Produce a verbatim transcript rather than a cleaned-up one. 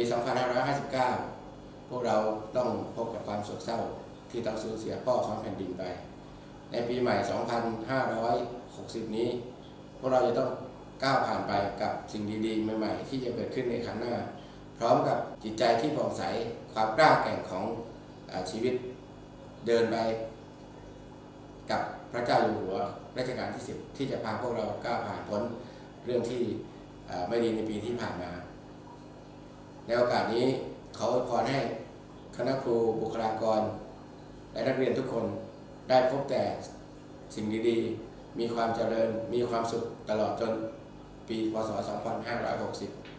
ปี สองพันห้าร้อยห้าสิบเก้า พวกเราต้องพบกับความโศกเศร้าที่ต้องสูญเสียพ่อของแผ่นดินไปในปีใหม่ สองพันห้าร้อยหกสิบ นี้พวกเราจะต้องก้าวผ่านไปกับสิ่งดีๆใหม่ๆที่จะเกิดขึ้นในครั้งหน้าพร้อมกับจิตใจที่ผ่องใสความกล้าแกร่งของชีวิตเดินไปกับพระเจ้าอยู่หัวรัชกาลที่สิบที่จะพาพวกเราก้าวผ่านพ้นเรื่องที่ไม่ดีในปีที่ผ่านมาในโอกาสนี้ขออวยพรให้คณะครูบุคลากรและนักเรียนทุกคนได้พบแต่สิ่งดีๆมีความเจริญมีความสุขตลอดจนปีพ.ศ. สองพันห้าร้อยหกสิบ